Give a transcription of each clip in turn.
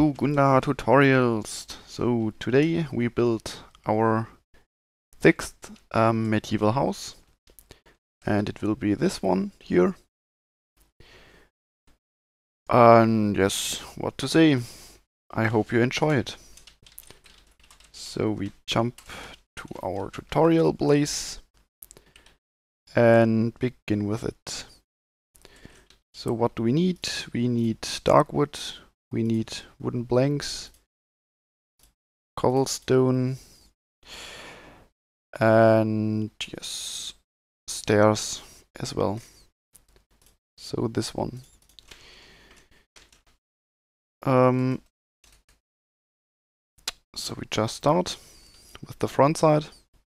Hello, Gunda Tutorials. So today we built our sixth medieval house, and it will be this one here. And yes, what to say? I hope you enjoy it. So we jump to our tutorial place and begin with it. So what do we need? We need dark wood. We need wooden planks, cobblestone, and yes, stairs as well. So this one. So we just start with the front side.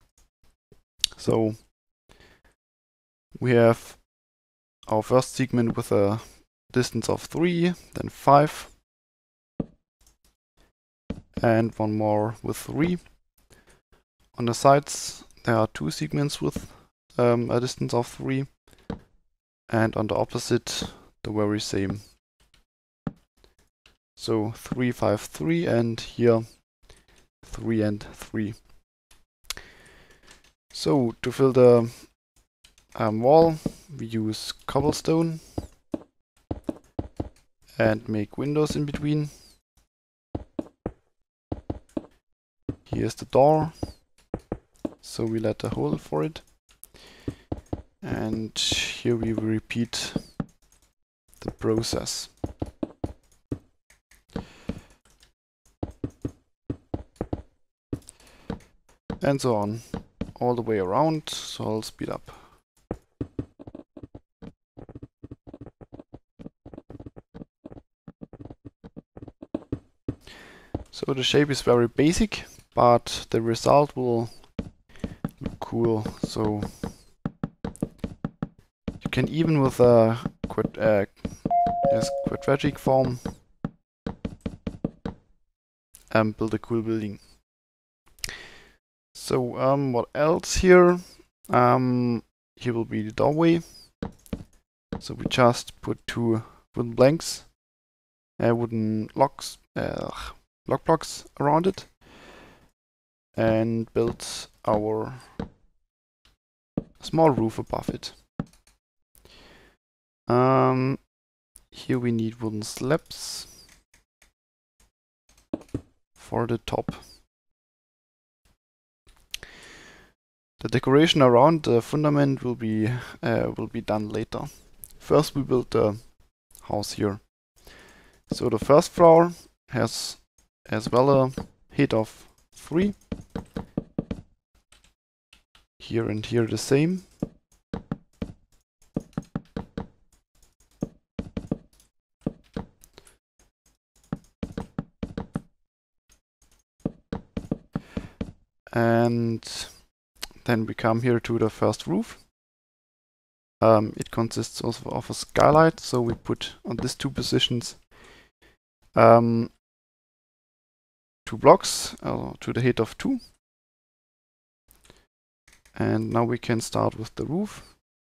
So we have our first segment with a distance of 3, then 5, and one more with 3. On the sides there are 2 segments with a distance of 3, and on the opposite the very same. So 3, 5, 3, and here 3 and 3. So to fill the wall we use cobblestone and make windows in between. Here's the door, so we let a hole for it, and here we repeat the process. And so on, all the way around, so I'll speed up. So the shape is very basic, but the result will look cool. So you can even with a quadratic form build a cool building. So what else here? Here will be the doorway. So we just put 2 wooden planks, wooden lock blocks around it, and build our small roof above it. Here we need wooden slabs for the top. The decoration around the fundament will be done later. First we build the house here. So the first floor has as well a height of 3. Here and here the same. And then we come here to the first roof. It consists also of a skylight, so we put on these 2 positions 2 blocks to the height of 2. And now we can start with the roof.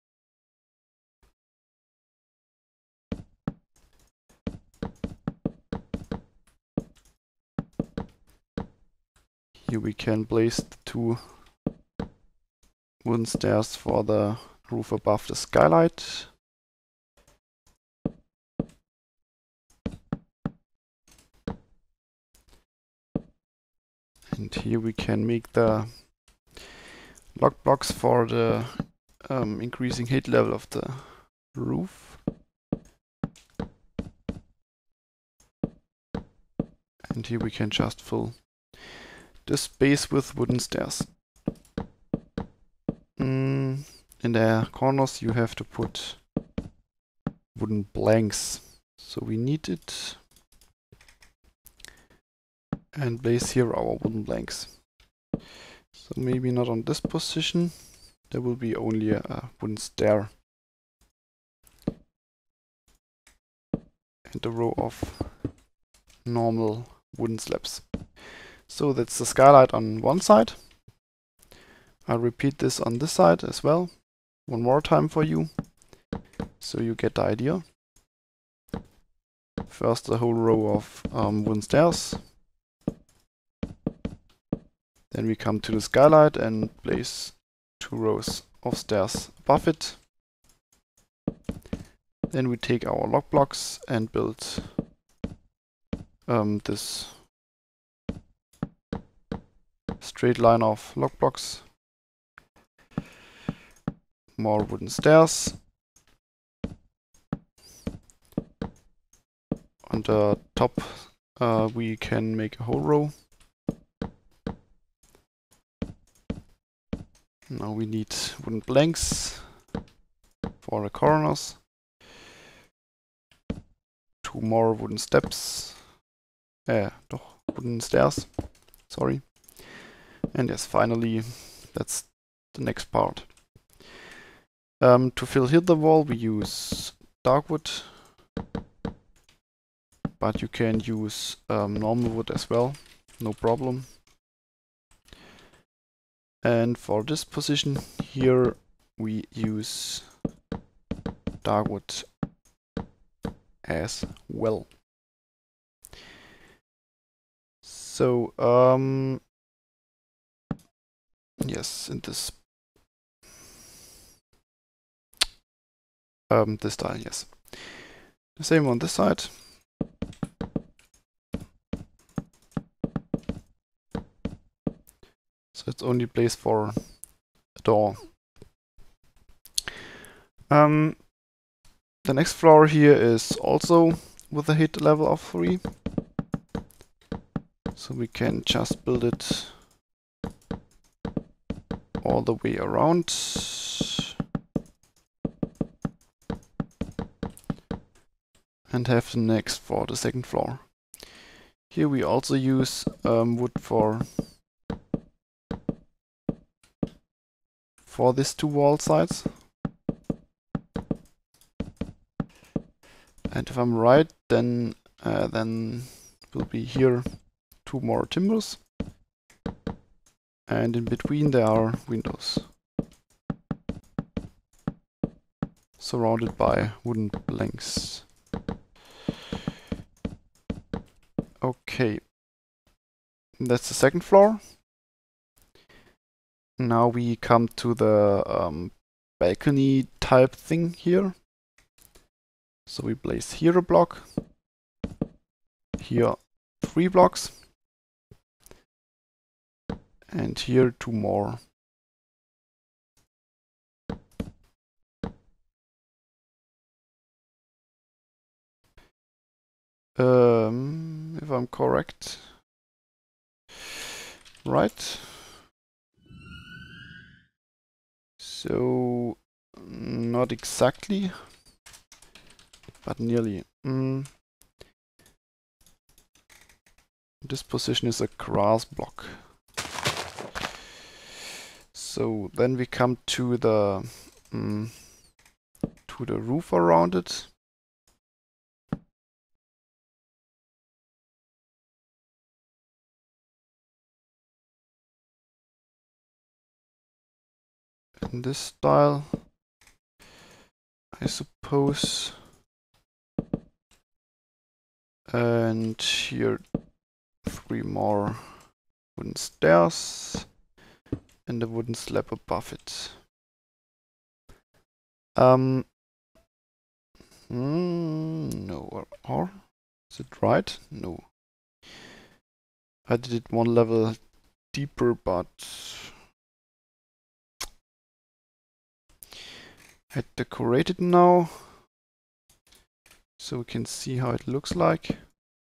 Here we can place the 2 wooden stairs for the roof above the skylight. And here we can make the lock blocks for the increasing height level of the roof. And here we can just fill the space with wooden stairs. In the corners you have to put wooden planks. So we need it. And place here our wooden planks. So maybe not on this position. There will be only a wooden stair. And a row of normal wooden slabs. So that's the skylight on one side. I'll repeat this on this side as well. One more time for you, so you get the idea. First a whole row of wooden stairs. Then we come to the skylight and place 2 rows of stairs above it. Then we take our log blocks and build this straight line of log blocks. More wooden stairs. On the top we can make a whole row. Now we need wooden planks for the corners. 2 more wooden steps. Wooden stairs. Sorry. And yes, finally, that's the next part. To fill here the wall, we use dark wood, but you can use normal wood as well, no problem. And for this position here, we use dark wood as well. So, yes, in this style, yes. The same on this side. So it's only place for a door. The next floor here is also with a height level of 3. So we can just build it all the way around. And have the next for the second floor. Here we also use wood for these 2 wall sides. And if I'm right, then will be here 2 more timbers. And in between there are windows. Surrounded by wooden planks. Okay. That's the second floor. Now we come to the balcony type thing here. So we place here a block, here 3 blocks, and here 2 more. If I'm correct. Right. So, not exactly, but nearly. This position is a grass block. So then we come to the roof around it. In this style, I suppose. And here 3 more wooden stairs and a wooden slab above it. No, or is it right? No. I did it 1 level deeper, but I decorate it now so we can see how it looks like.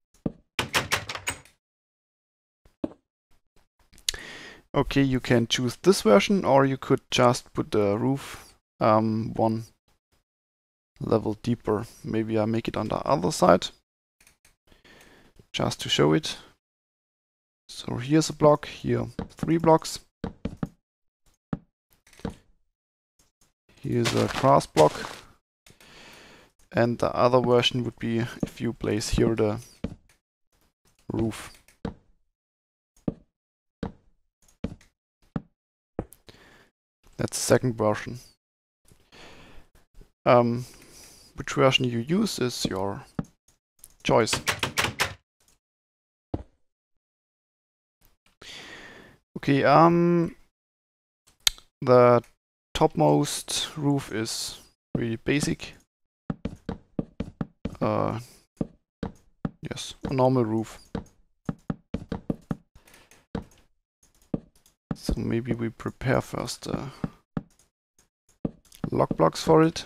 Okay, you can choose this version, or you could just put the roof 1 level deeper. Maybe I make it on the other side just to show it. So here's a block, here 3 blocks. Here's a grass block. And the other version would be if you place here the roof. That's the second version. Which version you use is your choice. Okay, the topmost roof is really basic. Yes, a normal roof. So maybe we prepare first lock blocks for it.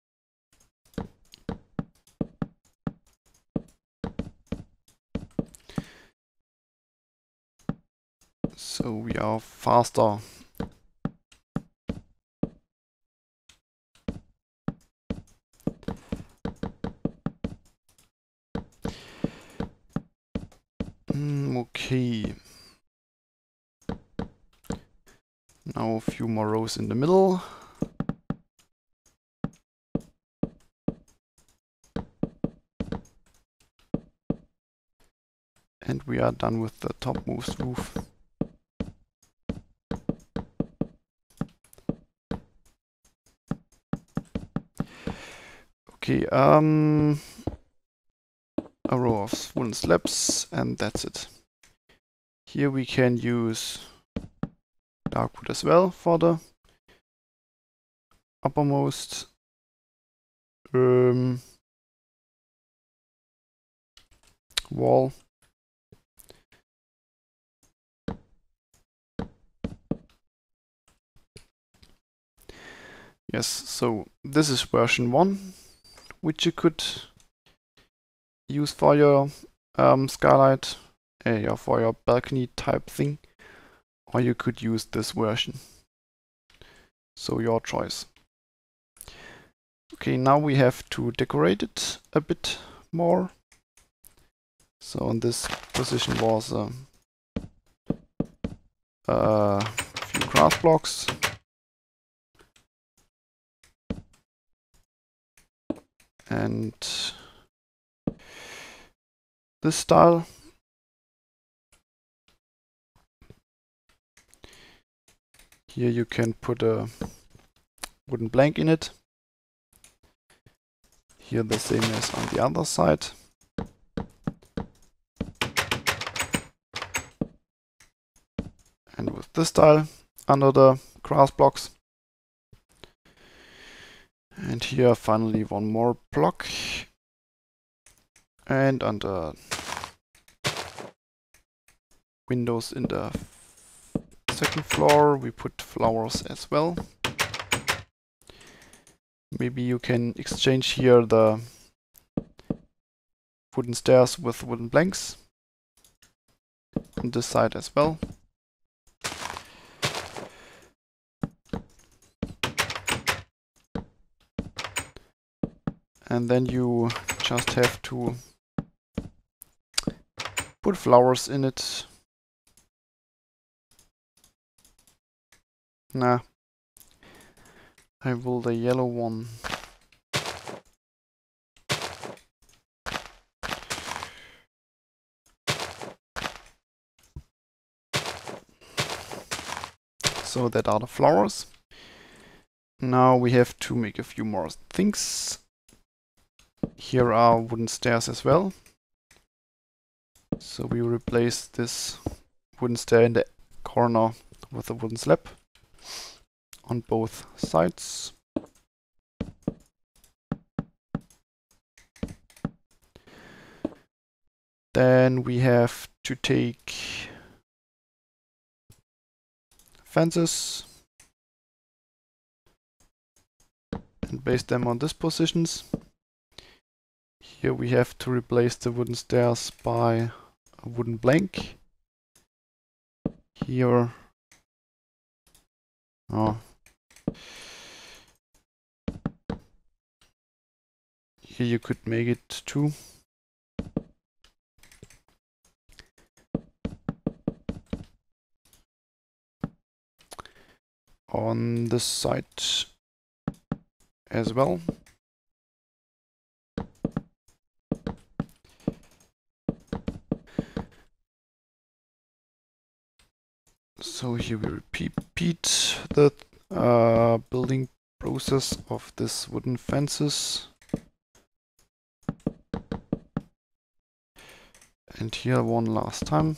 So we are faster. Okay. Now a few more rows in the middle. And we are done with the topmost roof. Okay, a row of wooden slabs, and that's it. Here we can use dark wood as well for the uppermost wall. Yes, so this is version 1, which you could use for your skylight, for your balcony type thing, or you could use this version. So your choice. Okay, now we have to decorate it a bit more. So in this position was a few grass blocks. And this style. Here you can put a wooden plank in it. Here the same as on the other side. And with this style under the grass blocks. And here finally one more block. And under windows in the second floor we put flowers as well. Maybe you can exchange here the wooden stairs with wooden planks on this side as well. And then you just have to put flowers in it. Nah, I will the yellow one. So that are the flowers. Now we have to make a few more things. Here are wooden stairs as well. So we replace this wooden stair in the corner with a wooden slab on both sides. Then we have to take fences and base them on these positions. Here we have to replace the wooden stairs by a wooden plank. Here, here you could make it too. On this side as well. So here we repeat the building process of this wooden fences. And here one last time.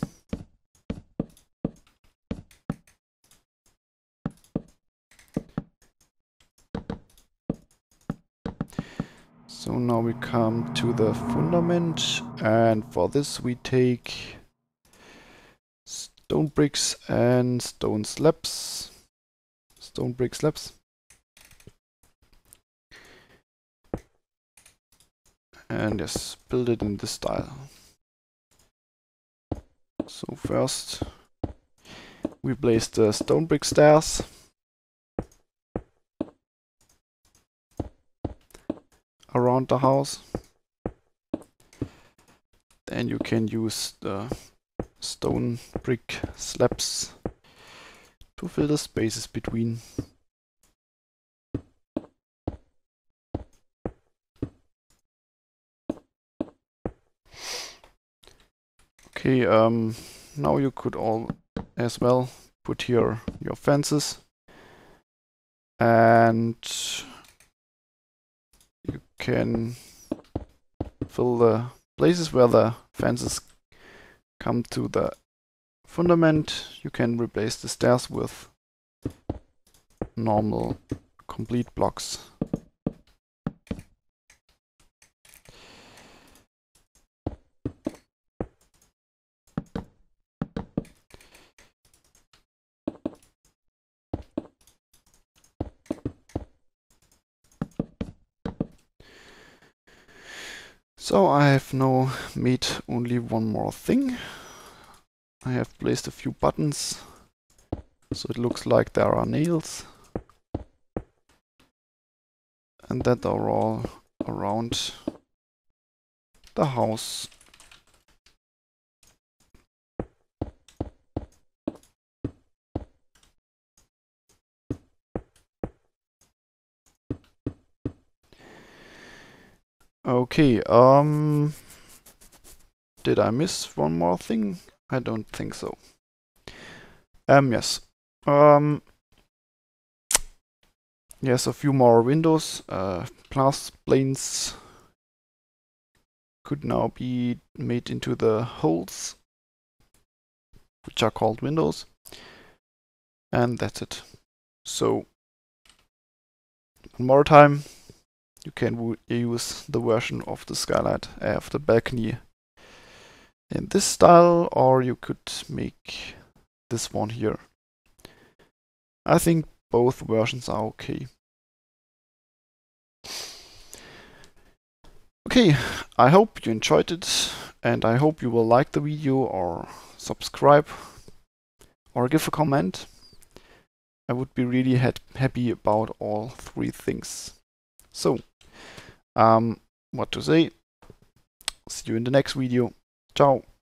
So now we come to the fundament, and for this we take stone bricks and stone slabs. Stone brick slabs. And yes, build it in this style. So first we place the stone brick stairs. Around the house. Then you can use the stone brick slabs to fill the spaces between. Okay, now you could all as well put here your fences, and you can fill the places where the fences come to the fundament. You can replace the stairs with normal complete blocks. So I have now made only one more thing. I have placed a few buttons, so it looks like there are nails. And that are all around the house. Okay, did I miss one more thing? I don't think so. Yes. Yes, a few more windows. Glass planes could now be made into the holes, which are called windows. And that's it. So, one more time, you can use the version of the skylight, of the balcony in this style, or you could make this one here. I think both versions are okay. Okay, I hope you enjoyed it, and I hope you will like the video or subscribe or give a comment. I would be really happy about all three things. So, what to say? See you in the next video. Ciao.